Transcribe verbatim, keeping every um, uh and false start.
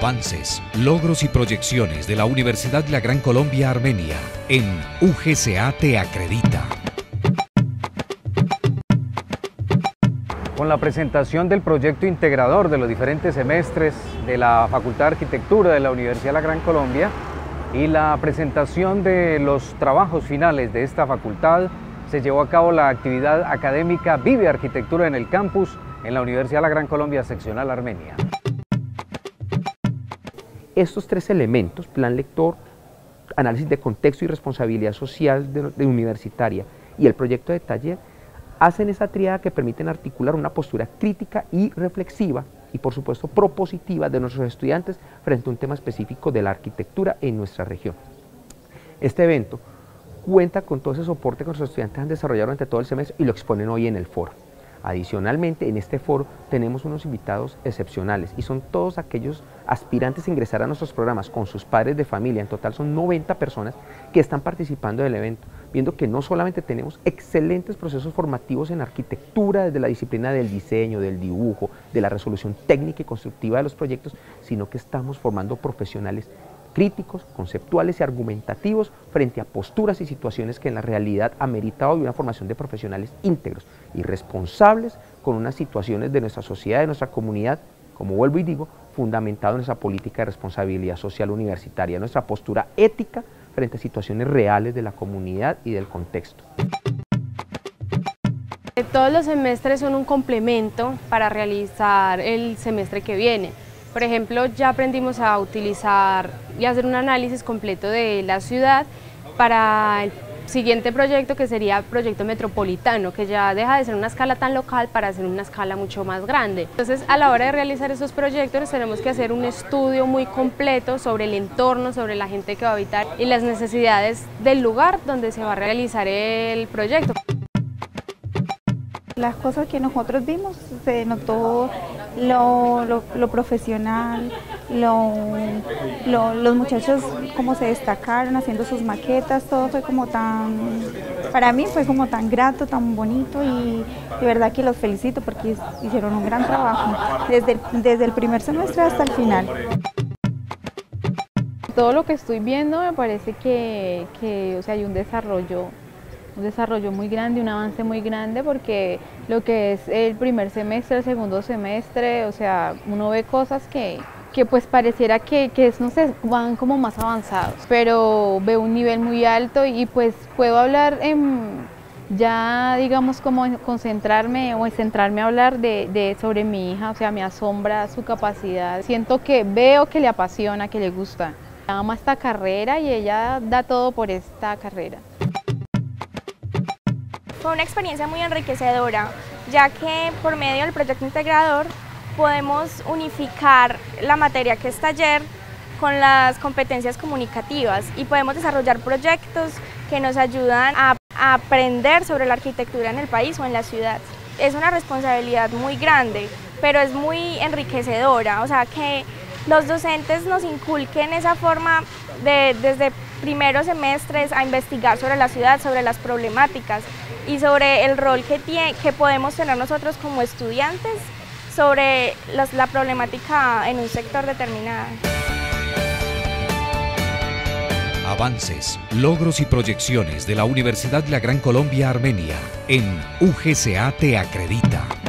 Avances, logros y proyecciones de la Universidad La Gran Colombia Armenia en U G C A Te Acredita. Con la presentación del proyecto integrador de los diferentes semestres de la Facultad de Arquitectura de la Universidad La Gran Colombia y la presentación de los trabajos finales de esta facultad, se llevó a cabo la actividad académica Vive Arquitectura en el Campus en la Universidad La Gran Colombia Seccional Armenia. Estos tres elementos, plan lector, análisis de contexto y responsabilidad social de, de universitaria y el proyecto de taller, hacen esa tríada que permiten articular una postura crítica y reflexiva y por supuesto propositiva de nuestros estudiantes frente a un tema específico de la arquitectura en nuestra región. Este evento cuenta con todo ese soporte que nuestros estudiantes han desarrollado durante todo el semestre y lo exponen hoy en el foro. Adicionalmente, en este foro tenemos unos invitados excepcionales y son todos aquellos aspirantes a ingresar a nuestros programas con sus padres de familia. En total son noventa personas que están participando del evento, viendo que no solamente tenemos excelentes procesos formativos en arquitectura desde la disciplina del diseño, del dibujo, de la resolución técnica y constructiva de los proyectos, sino que estamos formando profesionales críticos, conceptuales y argumentativos frente a posturas y situaciones que en la realidad amerita hoy una formación de profesionales íntegros y responsables con unas situaciones de nuestra sociedad, de nuestra comunidad, como vuelvo y digo, fundamentado en esa política de responsabilidad social universitaria, nuestra postura ética frente a situaciones reales de la comunidad y del contexto. Todos los semestres son un complemento para realizar el semestre que viene. Por ejemplo, ya aprendimos a utilizar y hacer un análisis completo de la ciudad para el siguiente proyecto, que sería proyecto metropolitano, que ya deja de ser una escala tan local para ser una escala mucho más grande. Entonces, a la hora de realizar esos proyectos tenemos que hacer un estudio muy completo sobre el entorno, sobre la gente que va a habitar y las necesidades del lugar donde se va a realizar el proyecto. Las cosas que nosotros vimos, se notó lo, lo, lo profesional, lo, lo, los muchachos cómo se destacaron haciendo sus maquetas, todo fue como tan, para mí fue como tan grato, tan bonito y de verdad que los felicito porque hicieron un gran trabajo, desde, desde el primer semestre hasta el final. Todo lo que estoy viendo me parece que, que o sea, hay un desarrollo un desarrollo muy grande, un avance muy grande, porque lo que es el primer semestre, el segundo semestre, o sea, uno ve cosas que, que pues pareciera que, que no sé, van como más avanzados, pero veo un nivel muy alto y pues puedo hablar en, ya digamos como concentrarme o centrarme a hablar de, de sobre mi hija, o sea, me asombra su capacidad, siento que veo que le apasiona, que le gusta, ama esta carrera y ella da todo por esta carrera. Fue una experiencia muy enriquecedora, ya que por medio del proyecto integrador podemos unificar la materia que es taller con las competencias comunicativas y podemos desarrollar proyectos que nos ayudan a, a aprender sobre la arquitectura en el país o en la ciudad. Es una responsabilidad muy grande, pero es muy enriquecedora, o sea que los docentes nos inculquen esa forma de, desde primeros semestres a investigar sobre la ciudad, sobre las problemáticas y sobre el rol que, tiene, que podemos tener nosotros como estudiantes sobre las, la problemática en un sector determinado. Avances, logros y proyecciones de la Universidad La Gran Colombia Armenia en U G C A Te Acredita.